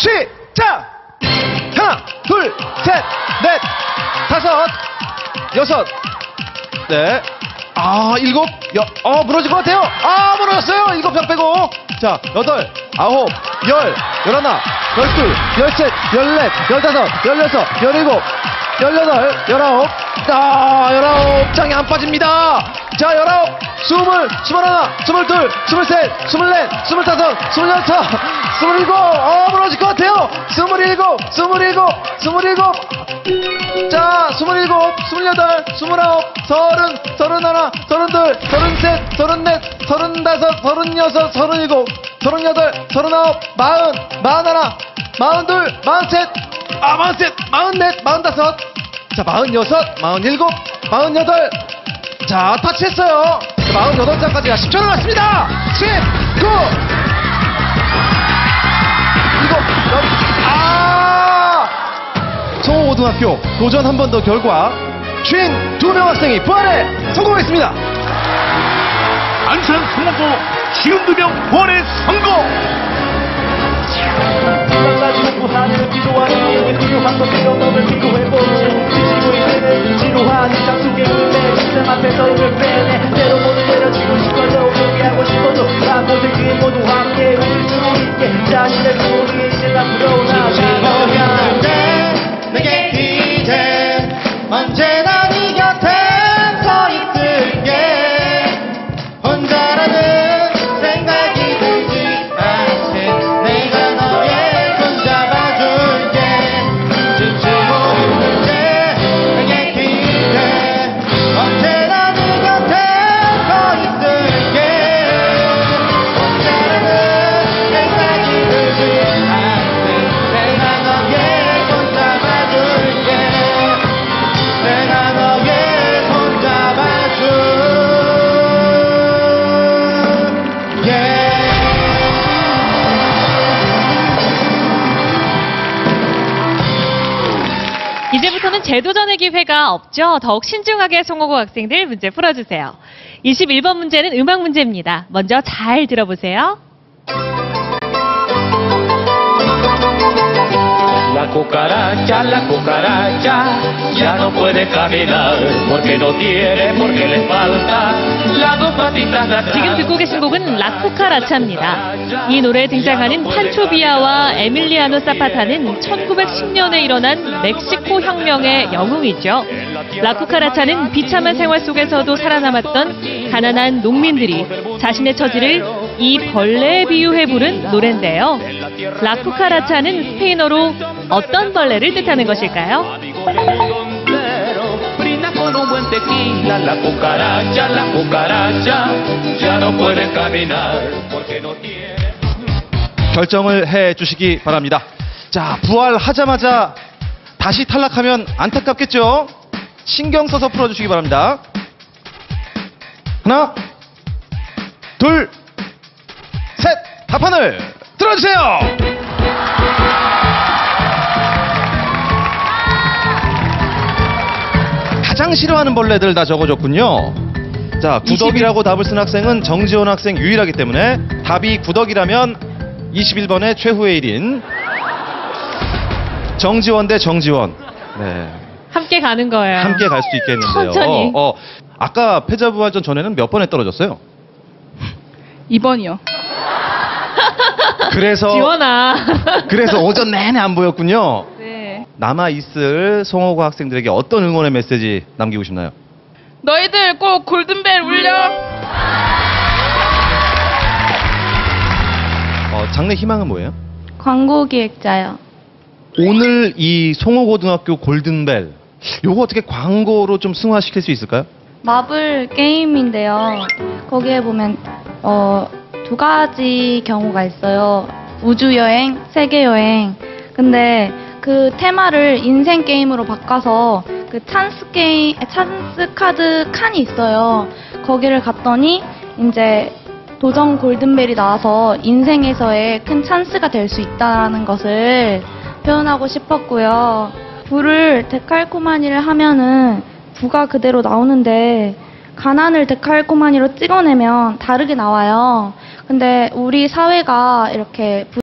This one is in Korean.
시작! 하나, 둘, 셋, 넷, 다섯, 여섯, 네, 일곱, 무너질 것 같아요. 무너졌어요. 일곱 장 빼고. 자, 여덟, 아홉, 열, 열하나, 열둘, 열셋, 열넷, 열다섯, 열여섯, 열일곱, 열여덟, 열아홉. 19장이 안 빠집니다. 자, 19, 20, 21, 22, 23, 24, 25, 26, 27. 무너질 것 같아요. 27. 자, 27, 28, 29, 30, 31, 32, 33, 34, 35, 36, 37, 38, 39, 40, 41, 42, 43, 44, 45. 자, 46, 47, 48. 자, 터치했어요. 48장까지가 10초 남았습니다. 10, 9. 이거, 송호고등학교 도전 한 번 더 결과 52명 학생이 부활에 성공했습니다. 안산 송호고 52명 부활에 성공! 공부하는 기도하는 필요한 것 필요없는 비교해보는 지치고 있는 지루한 일상 속에 울래 시스템 앞에서 입을 빼내 때로 모두 내려지고 싶어져 포기하고 싶어도 나 모든 그 모두 함께 웃을 수 있게 자신의 꿈이 이제 앞으로 나아가 내게 이제 언제나 네 곁에 서 있을게 혼자라는 생각이 들지 않게 내가 너의 손 잡아줄게 지치고 있는데 내게 기대 언제나 네 곁에 서 있을게 혼자라는 생각이 들지 않게 내가 너의 손 잡아줄게 내가 너의 손 잡아줄게 이제부터는 재도전의 기회가 없죠. 더욱 신중하게 송호고 학생들 문제 풀어주세요. 21번 문제는 음악 문제입니다. 먼저 잘 들어보세요. La cucaracha, ya no puede caminar, porque no tiene, porque le falta las dos patitas de atrás. 지금 듣고 계신 곡은 라쿠카라차입니다. 이 노래에 등장하는 판초비아와 에밀리아노 사파타는 1910년에 일어난 멕시코 혁명의 영웅이죠. 라쿠카라차는 비참한 생활 속에서도 살아남았던 가난한 농민들이 자신의 처지를 이 벌레에 비유해 부른 노래인데요. 라쿠카라차는 스페인어로 어떤 벌레를 뜻하는 것일까요? 결정을 해 주시기 바랍니다. 자, 부활하자마자 다시 탈락하면 안타깝겠죠? 신경 써서 풀어주시기 바랍니다. 하나, 둘, 셋, 답판을 들어주세요. 가장 싫어하는 벌레들 다 적어줬군요. 자, 구덕이라고 답을 쓴 학생은 정지원 학생 유일하기 때문에 답이 구덕이라면 21번의 최후의 1인 정지원 대 정지원. 네. 함께 가는 거예요. 함께 갈 수도 있겠는데요. 천천히. 아까 패자부활전 전에는 몇 번에 떨어졌어요? 2번이요. 그래서 지원아. 그래서 오전 내내 안 보였군요. 네. 남아있을 송호고 학생들에게 어떤 응원의 메시지 남기고 싶나요? 너희들 꼭 골든벨 울려. 장래 희망은 뭐예요? 광고 기획자요. 오늘 이 송호고등학교 골든벨 요거 어떻게 광고로 좀 승화시킬 수 있을까요? 마블 게임인데요. 거기에 보면 두 가지 경우가 있어요. 우주여행, 세계여행. 근데 그 테마를 인생 게임으로 바꿔서 그 찬스 카드 칸이 있어요. 거기를 갔더니 이제 도전 골든벨이 나와서 인생에서의 큰 찬스가 될 수 있다는 것을 표현하고 싶었고요. 부를 데칼코마니를 하면은 부가 그대로 나오는데 가난을 데칼코마니로 찍어내면 다르게 나와요. 근데 우리 사회가 이렇게